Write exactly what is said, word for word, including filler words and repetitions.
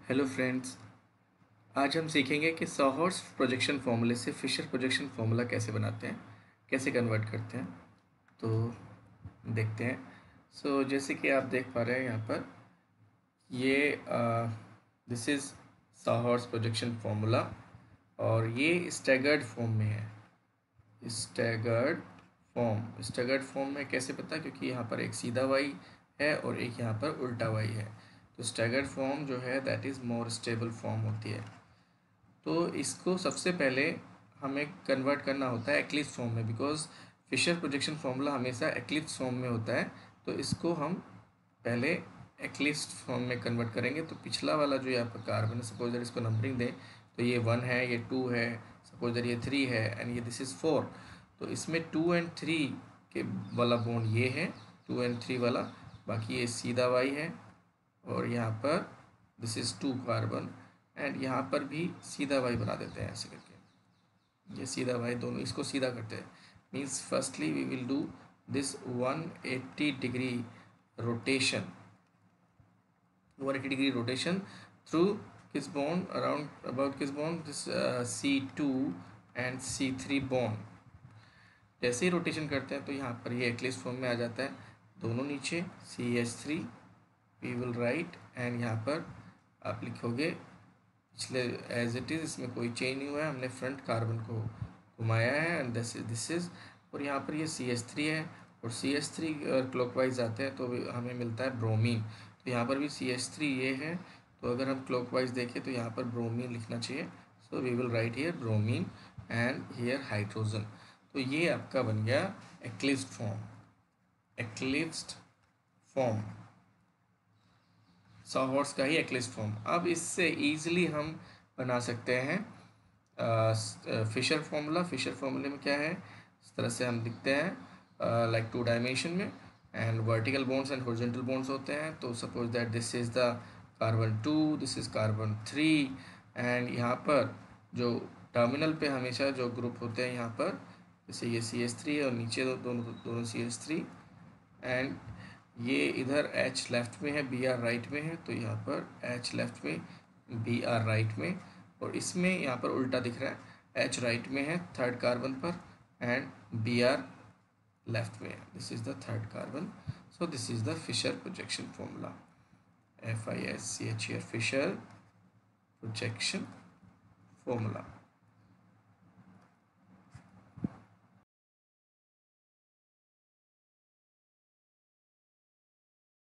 Hello friends. आज हम सीखेंगे कि सॉहर्स प्रोजेक्शन फार्मूले से फिशर प्रोजेक्शन फार्मूला कैसे बनाते हैं, कैसे कन्वर्ट करते हैं। तो देखते हैं। सो so, जैसे कि आप देख पा रहे हैं यहाँ पर, ये this is sohr's projection formula और ये स्टैगर्ड फॉर्म में है। स्टैगर्ड फॉर्म स्टैगर्ड फॉर्म में कैसे पता, क्योंकि यहाँ पर एक सीधा वाई है और एक यहाँ पर उल्टा वाई है। तो स्टैगर्ड फॉर्म जो है that is more stable form होती है। तो इसको सबसे पहले हमें कन्वर्ट करना होता है एक्लिप्स फॉर्म में, बिकॉज फिशर प्रोजेक्शन फॉर्मूला हमेशा एक्लिप्स फॉर्म में होता है। तो इसको हम पहले एक्लिप्स फॉर्म में कन्वर्ट करेंगे। तो पिछला वाला जो यहाँ पर कार्बन है, सपोज दैट इसको नंबरिंग दें तो ये वन है, ये टू है, सपोज दैट ये थ्री है एंड ये दिस इज़ फोर। तो इसमें टू एंड थ्री के वाला बॉन्ड ये है, टू एंड थ्री वाला, बाकी ये सीधा वाई है और यहाँ पर this is two carbon and यहाँ पर भी सीधा वाई बना देते हैं ऐसे करके। ये सीधा वाई दोनों इसको सीधा करते हैं। Means firstly we will do this one eighty degree rotation one eighty degree rotation through किस बॉन्ड अराउंड अबाउट किस bond this C two and C three bond. जैसे ही रोटेशन करते हैं तो यहाँ पर ये एक्लिप्स फॉर्म में आ जाता है, दोनों नीचे C H three we will write and यहाँ पर आप लिखोगे पिछले एज इट इज़, इसमें कोई चेंज नहीं हुआ है, हमने फ्रंट कार्बन को घुमाया है and this is this is और यहाँ पर ये सी एच थ्री है और सी एच थ्री अगर क्लॉकवाइज जाते हैं तो हमें मिलता है ब्रोमीन। तो यहाँ पर भी सी एच थ्री ये है, तो अगर हम क्लॉकवाइज देखें तो यहाँ पर ब्रोमीन लिखना चाहिए। So we will write here bromine and here hydrogen. तो ये आपका बन गया एक्लिप्स्ड फॉर्म। एक्लिप्स्ड फॉर्म सॉहर्स का ही एक्लिप्स फॉर्म। अब इससे ईजिली हम बना सकते हैं फिशर फॉर्मूला। फिशर फॉर्मूले में क्या है, इस तरह से हम लिखते हैं लाइक टू डायमेंशन में and vertical bonds and horizontal bonds होते हैं। तो suppose that this is the carbon two, this is carbon three and यहाँ पर जो टर्मिनल पे हमेशा जो ग्रुप होते हैं यहाँ पर, जैसे ये सी एच थ्री और नीचे दो दोनों दोनों सी एच थ्री एंड ये इधर H लेफ्ट में है, बी आर राइट में है। तो यहाँ पर H लेफ्ट में, बी आर राइट में, और इसमें यहाँ पर उल्टा दिख रहा है, H राइट में है थर्ड कार्बन पर एंड बी आर लेफ्ट में है। This is the third carbon. So this is the Fischer projection formula, F I S C H E R Fischer projection formula.